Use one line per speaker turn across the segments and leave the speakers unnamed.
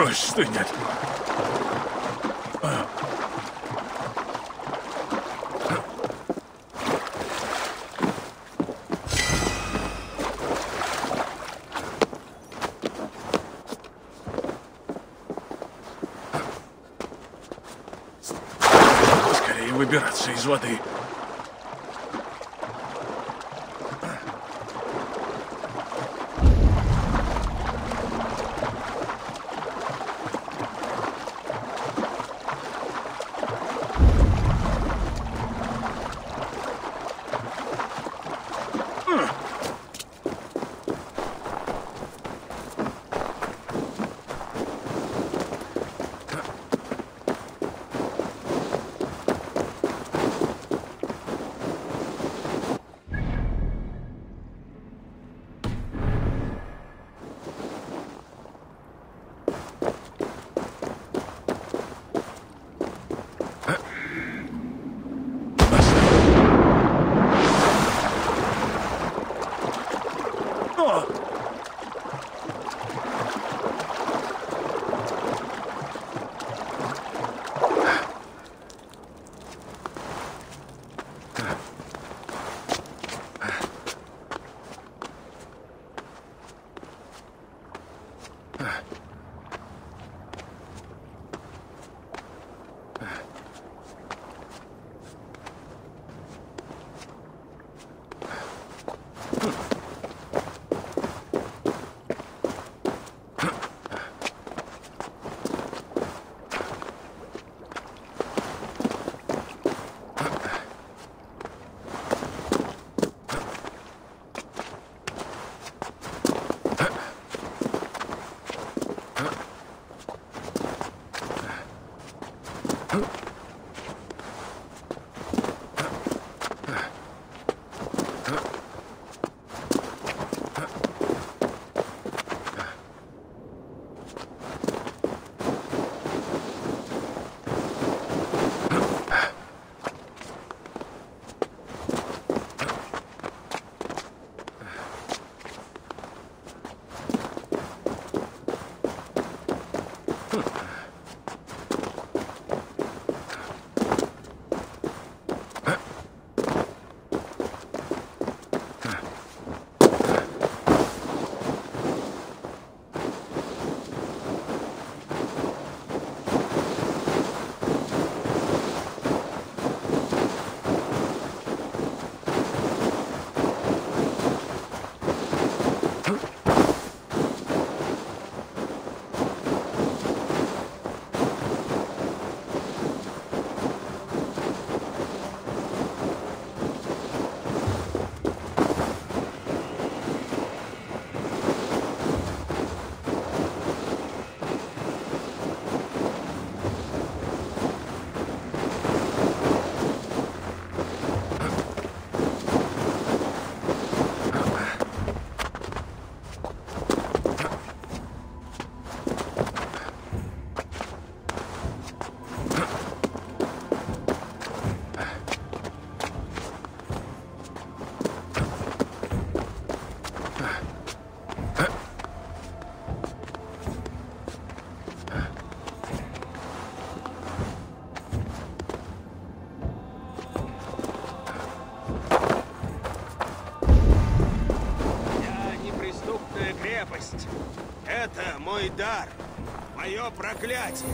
Брось, стынет. Скорее выбираться из воды.
Это мой дар, мое проклятие.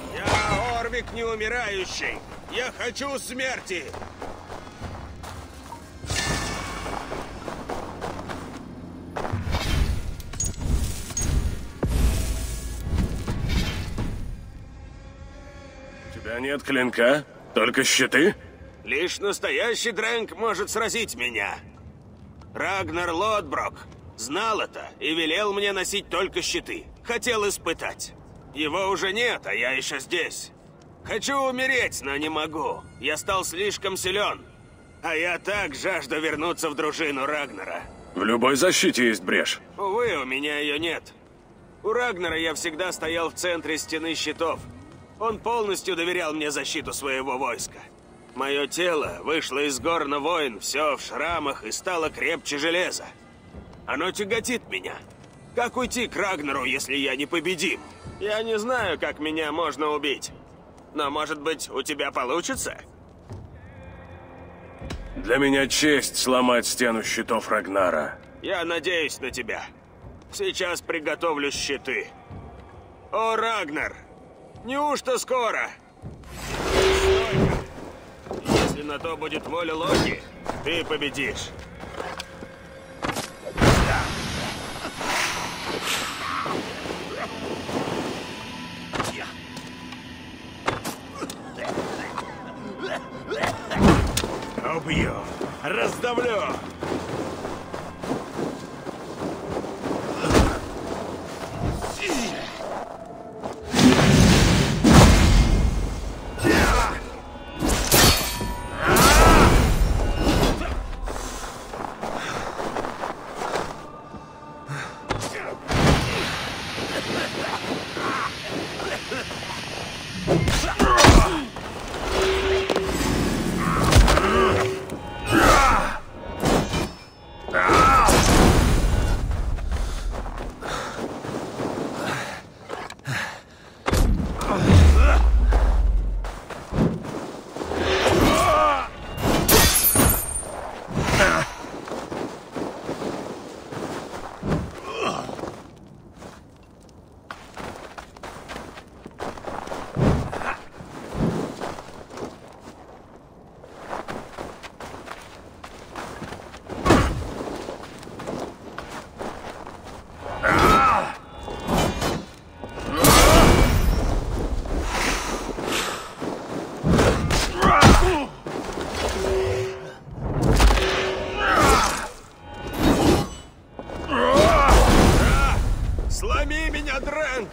Я Орвик неумирающий. Я хочу смерти.
У тебя нет клинка? Только щиты?
Лишь настоящий Дрэнк может сразить меня. Рагнар Лодброк знал это и велел мне носить только щиты. Хотел испытать. Его уже нет, а я еще здесь. Хочу умереть, но не могу. Я стал слишком силен. А я так жажду вернуться в дружину Рагнара.
В любой защите есть брешь.
Увы, у меня ее нет. У Рагнара я всегда стоял в центре стены щитов. Он полностью доверял мне защиту своего войска. Мое тело вышло из горна войн, все в шрамах и стало крепче железа. Оно тяготит меня. Как уйти к Рагнару, если я не победим? Я не знаю, как меня можно убить. Но, может быть, у тебя получится?
Для меня честь сломать стену щитов Рагнара.
Я надеюсь на тебя. Сейчас приготовлю щиты. О, Рагнар! Неужто скоро? Стой-ка! Если на то будет воля Локи, ты победишь.
Убью! Раздавлю!
Сломи меня, Дрэнк!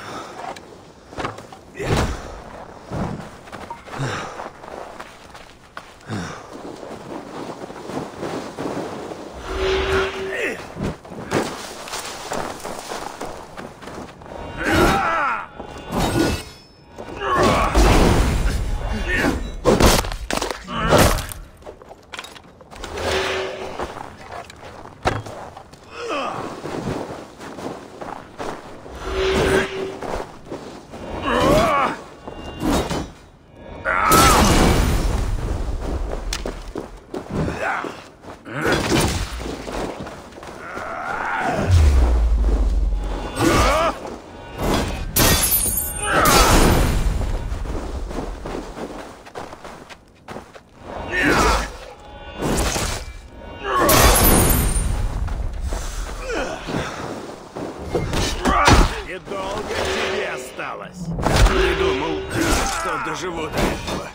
Недолго тебе осталось.
Не думал, что доживу до этого.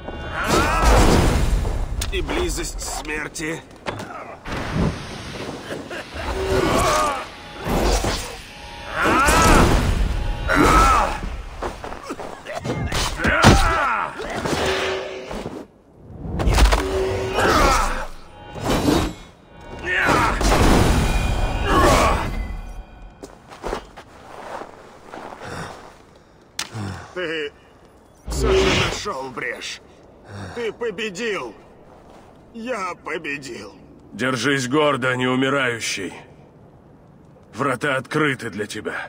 И близость смерти. Ты все же нашел брешь. Ты победил. Я победил.
Держись гордо, неумирающий. Врата открыты для тебя.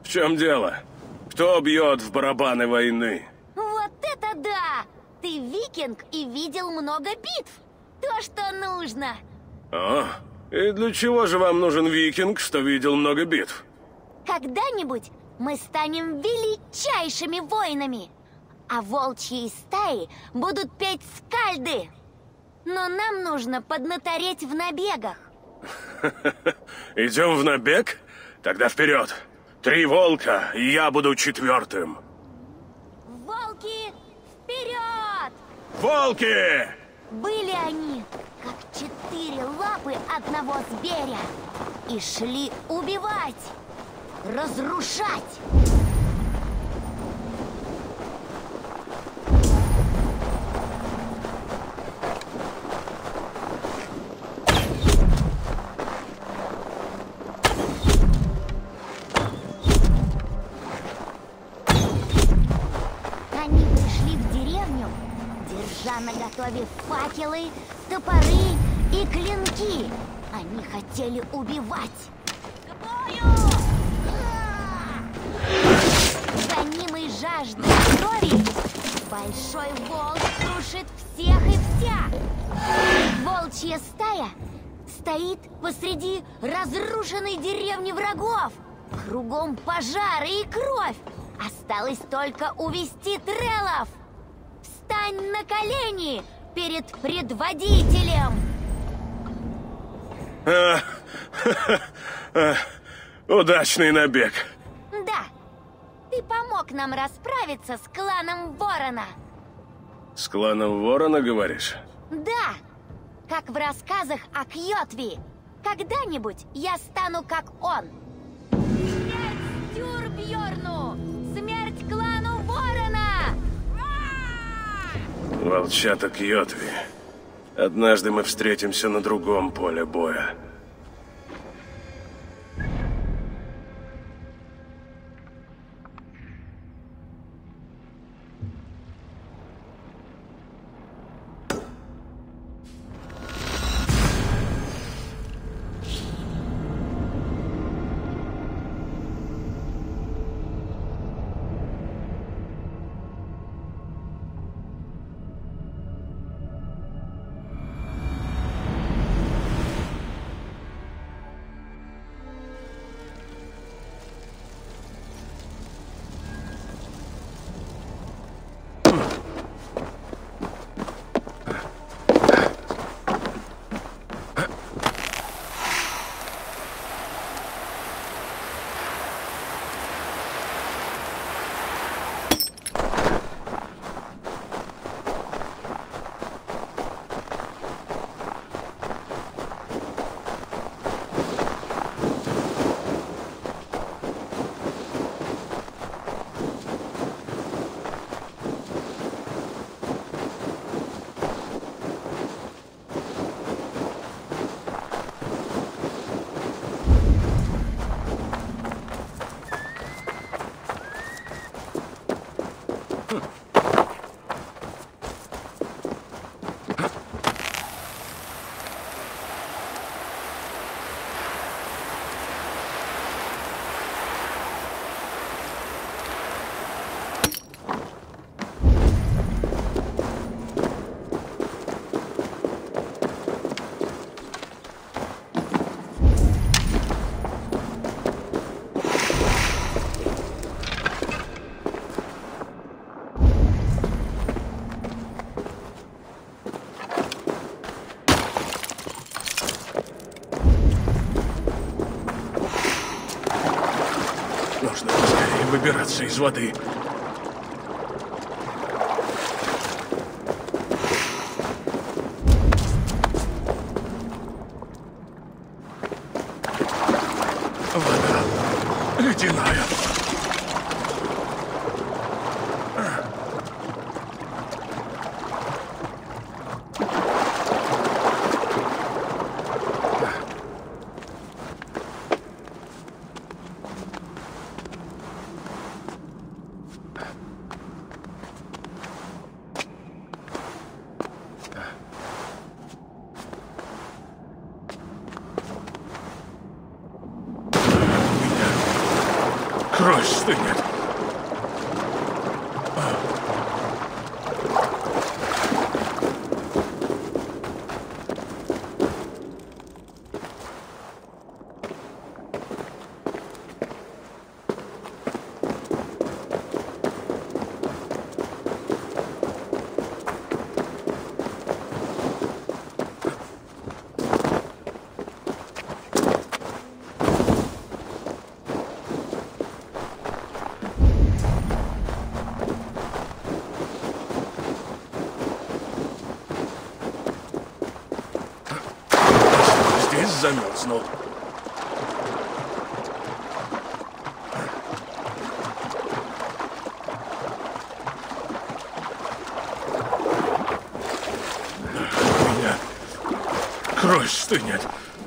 В чем дело? Кто бьет в барабаны войны?
Вот это да! Ты викинг и видел много битв. То, что нужно.
О, и для чего же вам нужен викинг, что видел много битв?
Когда-нибудь мы станем величайшими воинами, а волчьи стаи будут петь скальды. Но нам нужно поднатореть в набегах.
Идем в набег? Тогда вперед! 3 волка, и я буду 4-м.
Волки, вперед!
Волки!
Были они, как 4 лапы одного зверя, и шли убивать, разрушать. Они пришли в деревню, держа наготове факелы, топоры и клинки. Они хотели убивать. К бою! Гонимый жаждой крови, большой волк крушит всех и вся. Волчья стая стоит посреди разрушенной деревни врагов. Кругом пожары и кровь. Осталось только увести треллов. Встань на колени перед предводителем.
Удачный набег.
Да, ты помог нам расправиться с кланом Ворона.
С кланом Ворона, говоришь?
Да, как в рассказах о Кьотви. Когда-нибудь я стану как он. Смерть Тюрбьорну! Смерть клану Ворона!
Волчата Кьотви. Однажды мы встретимся на другом поле боя. Нужно скорее выбираться из воды. Вода ледяная. Кровь стынет. Здесь замерзнул. У меня кровь стынет.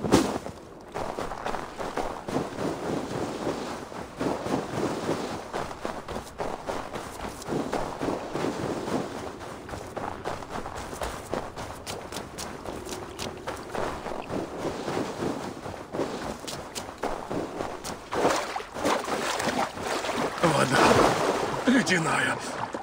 Вода ледяная.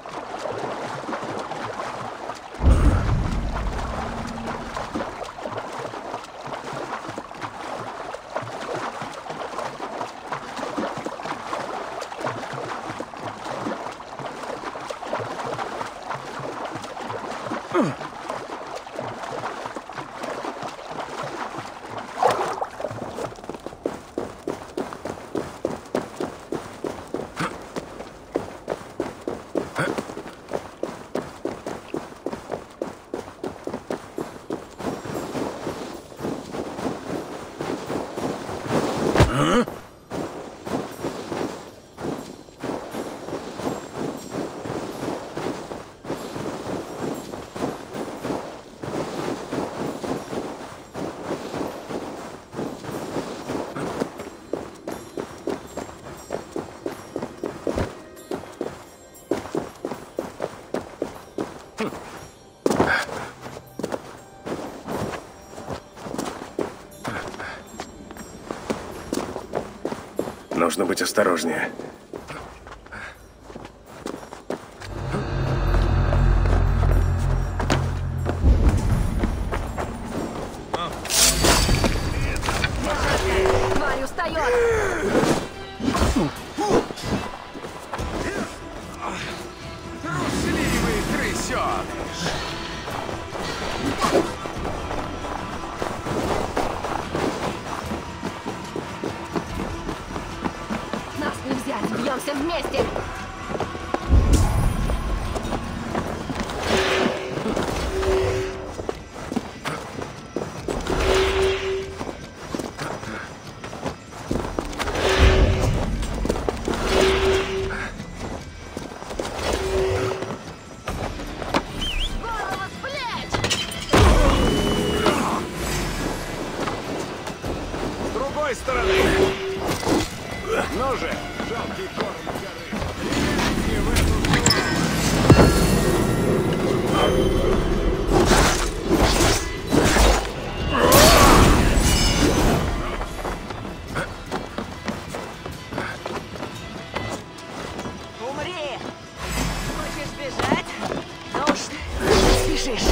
Нужно быть осторожнее.
Тварь устает!
Трусливый крысёныш!
Нас не взять! Бьемся вместе!
Голову с плеч!
С другой стороны! Ну же, жалкий корм горы! Лезьте в эту сторону!
Умри! Хочешь бежать? Ну уж не спешишь.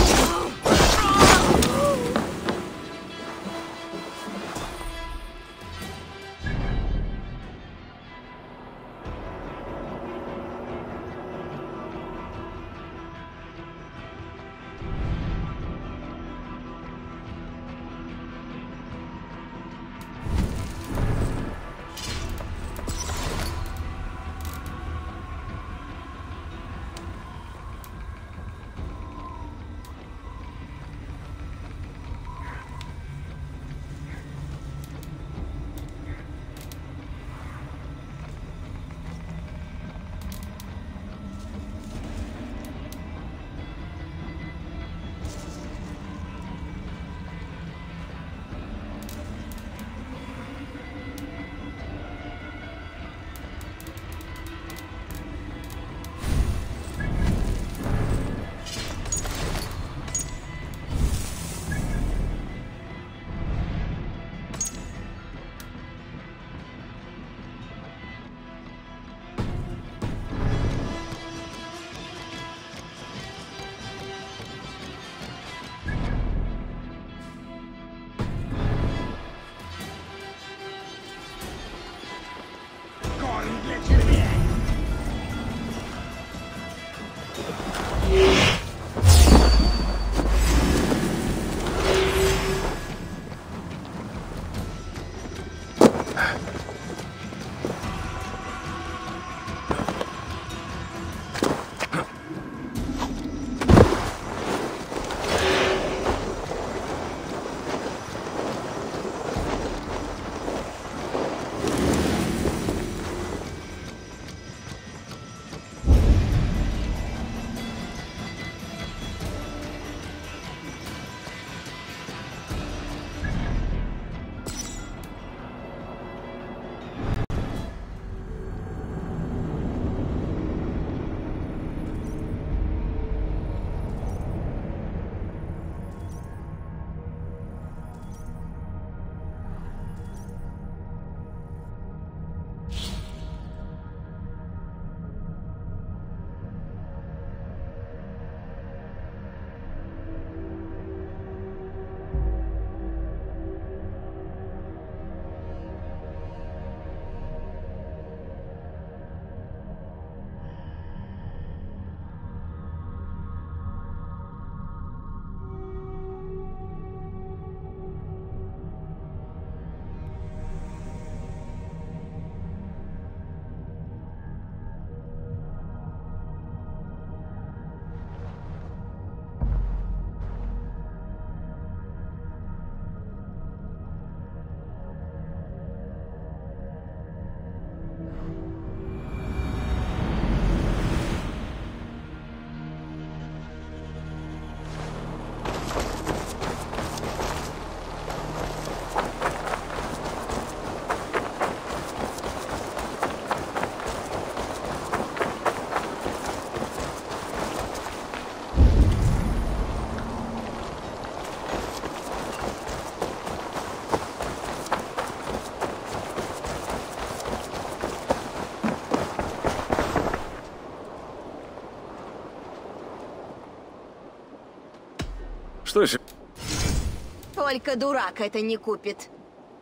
Что се...
Только дурак это не купит.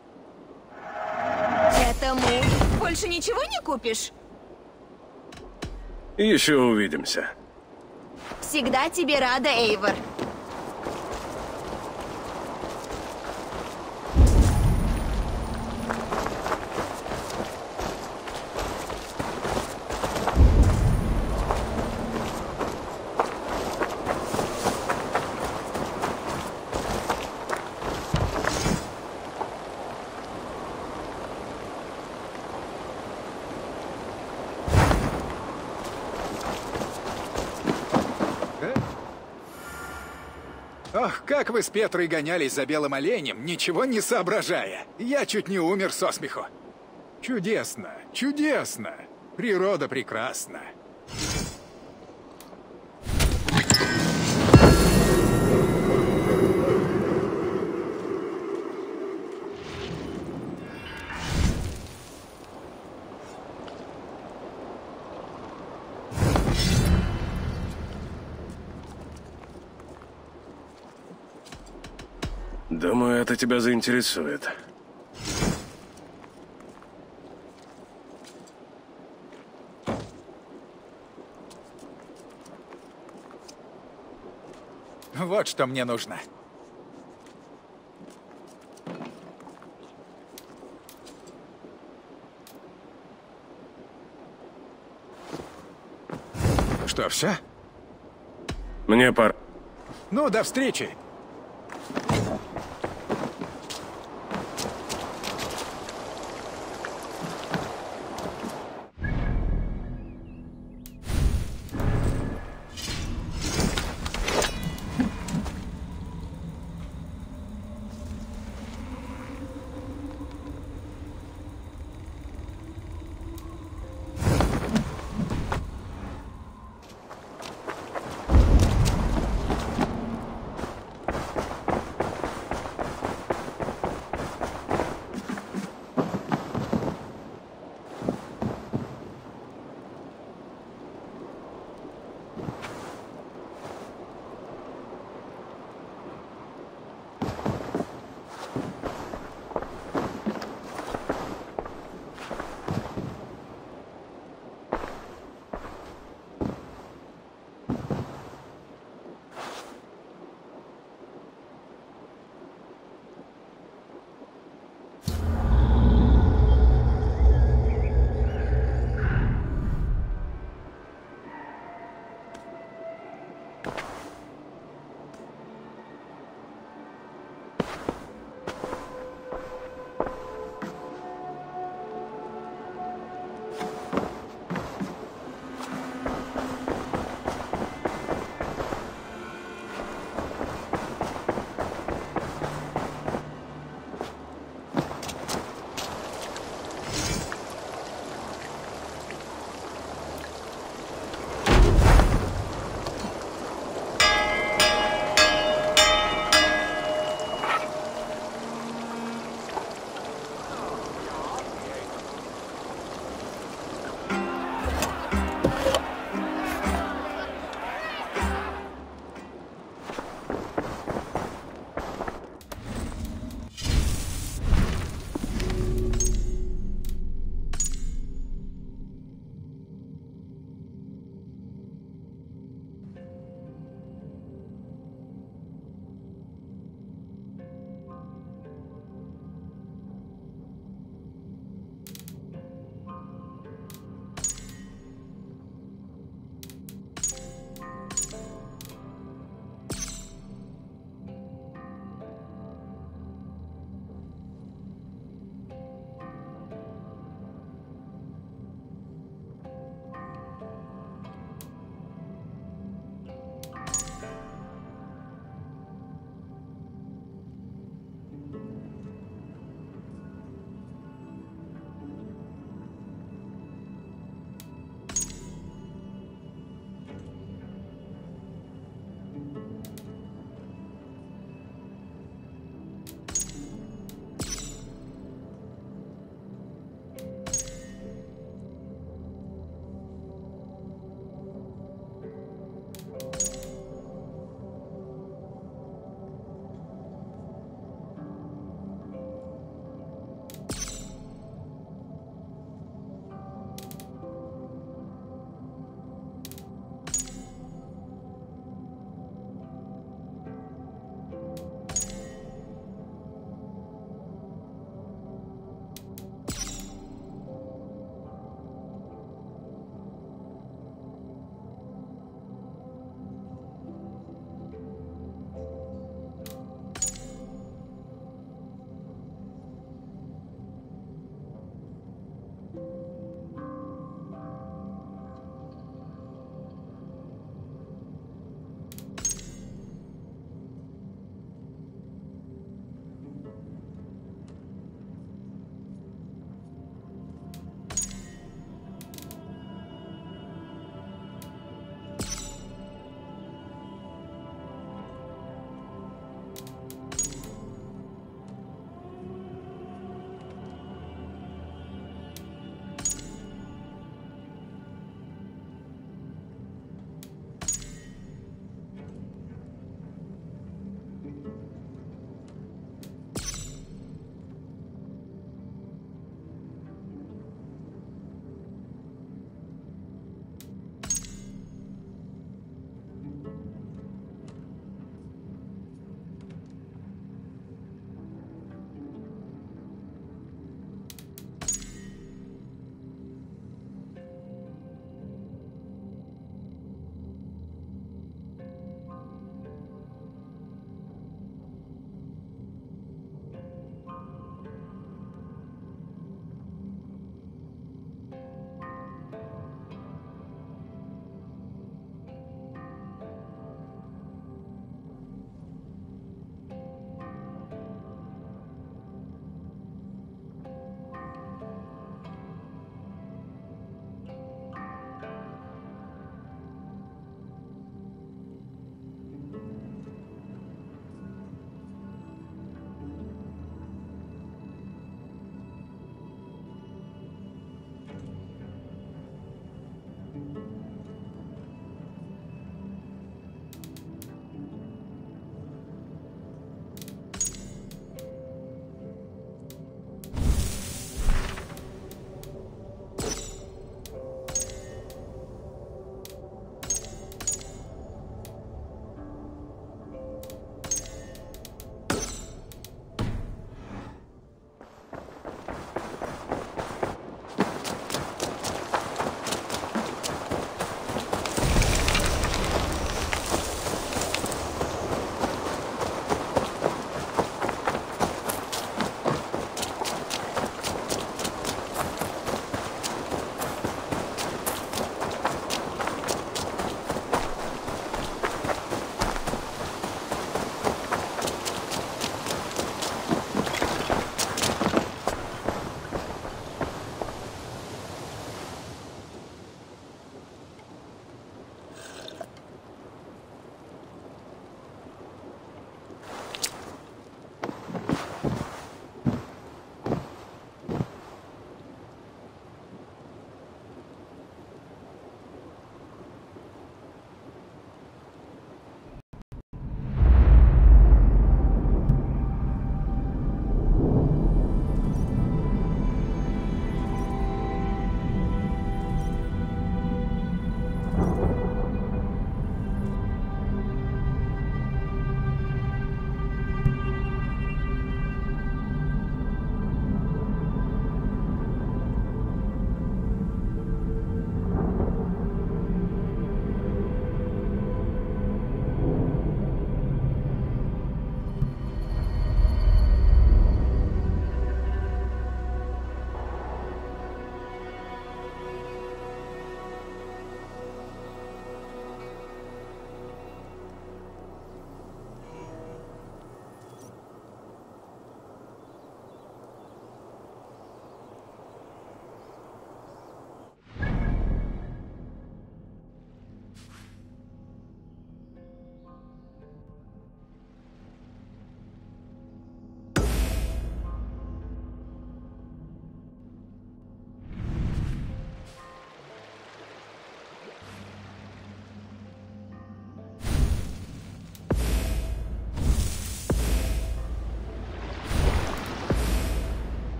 Этому больше ничего не купишь?
Еще увидимся.
Всегда тебе рада, Эйвор.
Ох, как вы с Петрой гонялись за белым оленем, ничего не соображая. Я чуть не умер со смеху. Чудесно, чудесно. Природа прекрасна.
Думаю, это тебя заинтересует.
Вот что мне нужно. Что, все?
Мне пора.
Ну, до встречи.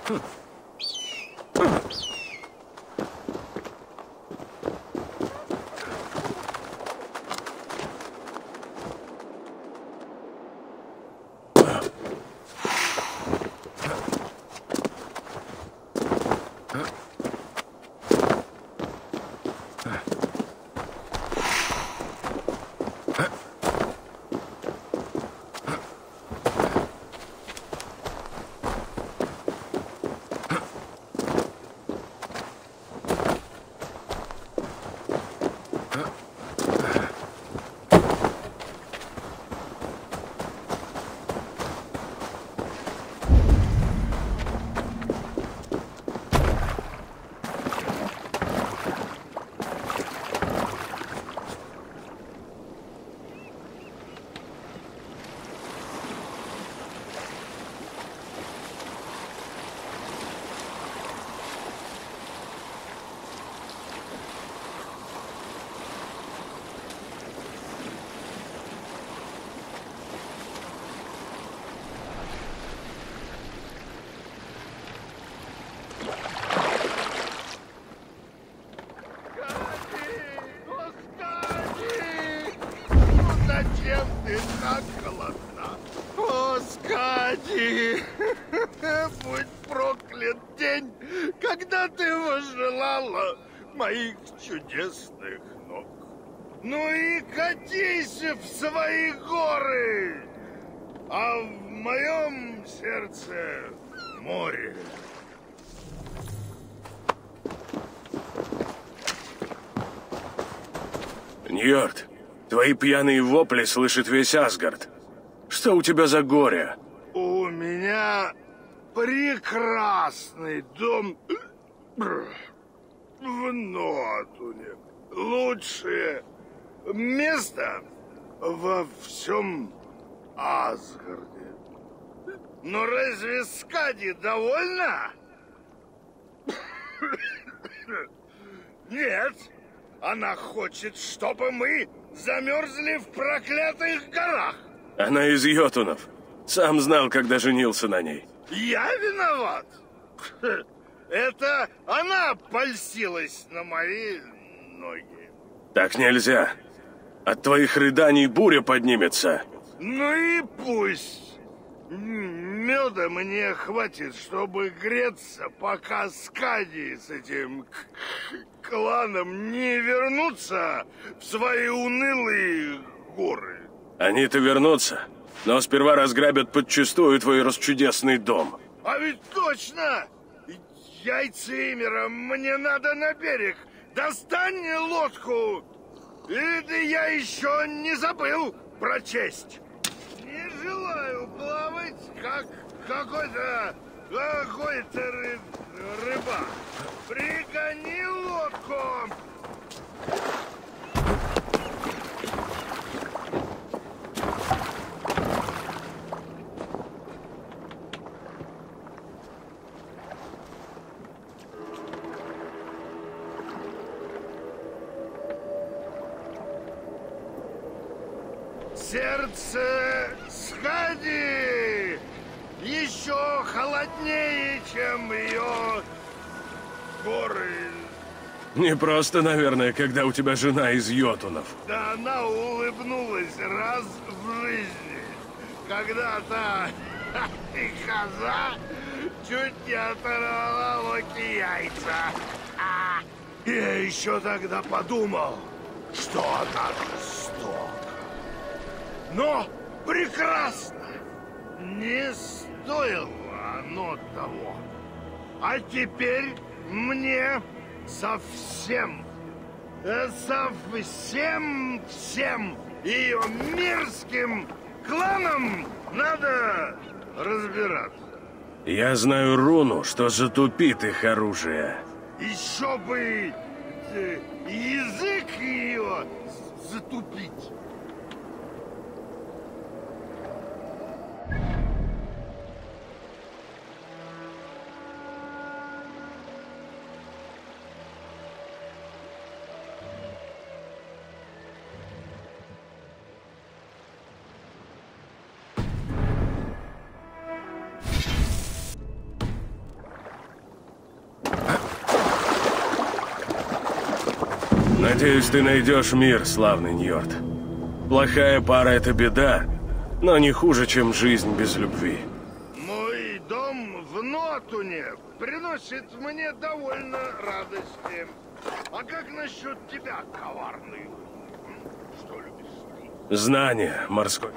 Зачем ты так холодна? О, Скади! Будь проклят день, когда ты возжелала моих чудесных ног. Ну и катись в свои горы, а в моем сердце море.
Ньорд, твои пьяные вопли слышит весь Асгард. Что у тебя за горе?
У меня прекрасный дом в Нотуне. Лучшее место во всем Асгарде. Но разве Скади довольна? Нет. Она хочет, чтобы мы замерзли в проклятых горах.
Она из Йотунов. Сам знал, когда женился на ней.
Я виноват? Это она польстилась на мои ноги.
Так нельзя. От твоих рыданий буря поднимется.
Ну и пусть. Меда мне хватит, чтобы греться, пока Скади с этим кланом не вернутся в свои унылые горы.
Они-то вернутся, но сперва разграбят подчистую твой расчудесный дом.
А ведь точно! Яйцемера, мне надо на берег. Достань лодку. И я еще не забыл про честь. Не желаю плавать, как какой-то рыбак. Пригони лодку. Сердце Скади еще холоднее, чем ее горы.
Не просто, наверное, когда у тебя жена из Йотунов.
Да она улыбнулась раз в жизни, когда та коза чуть не оторвала Локи яйца. Я еще тогда подумал, что она жестока. Но прекрасно! Не стоило оно того. А теперь мне совсем всем ее мерзким кланом надо разбираться.
Я знаю руну, что затупит их оружие.
Еще бы язык ее затупить.
Надеюсь, ты найдешь мир, славный Ньорд. Плохая пара — это беда, но не хуже, чем жизнь без любви.
Мой дом в Нотуне приносит мне довольно радости. А как насчет тебя, коварный? Что любишь ты?
Знание, морской.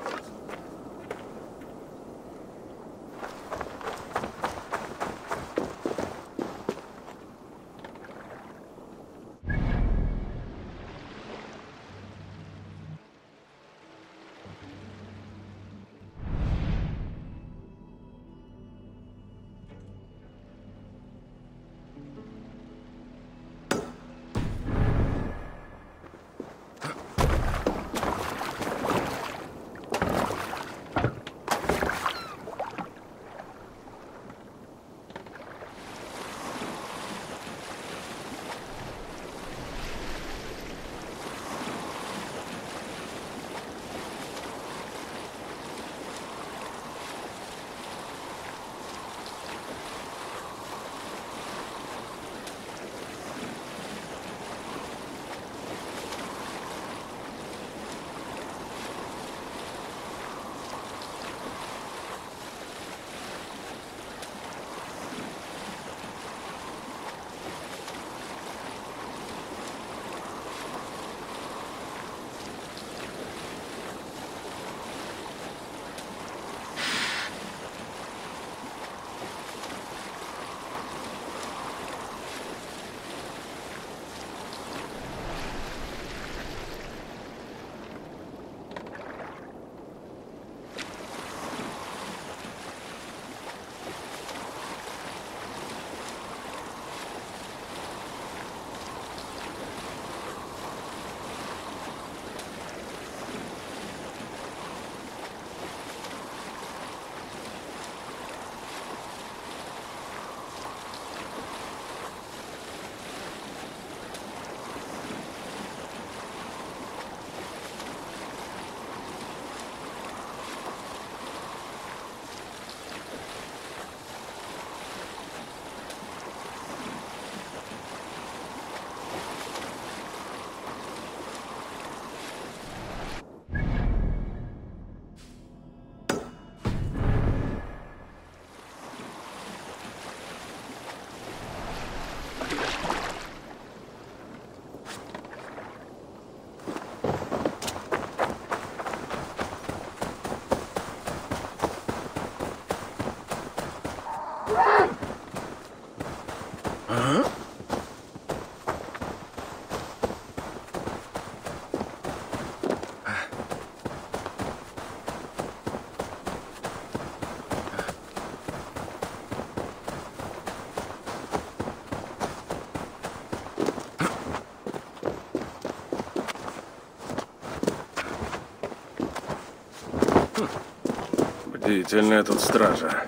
Бдительная тут стража.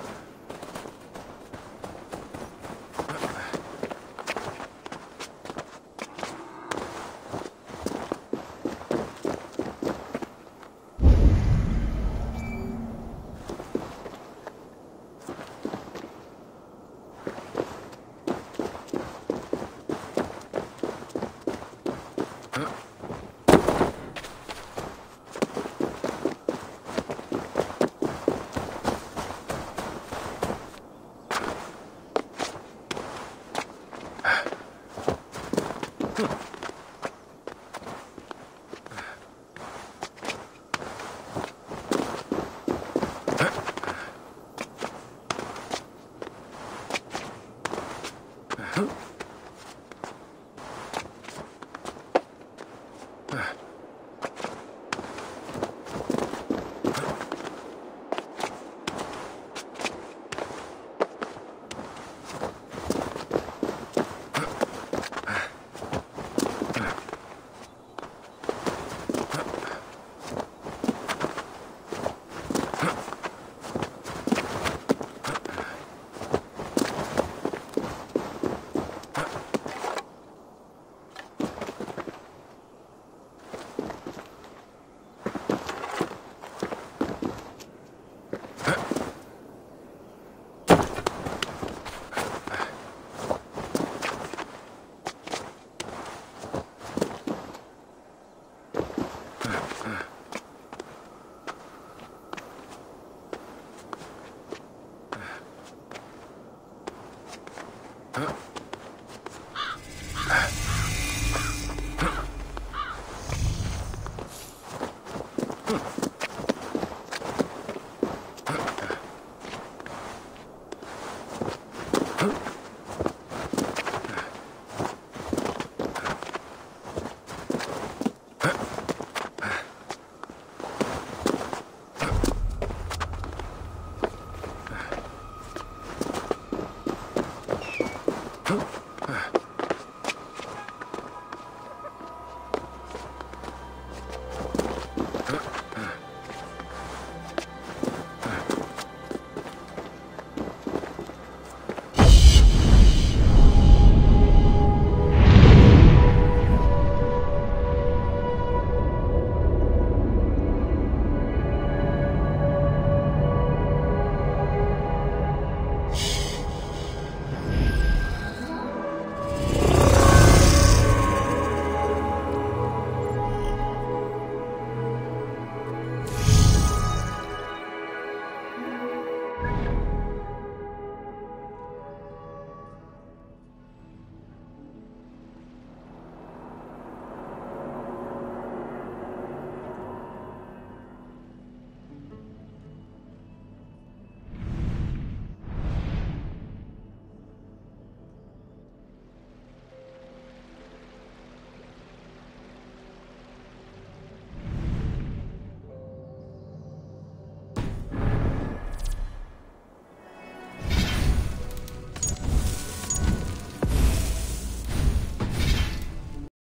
Huh?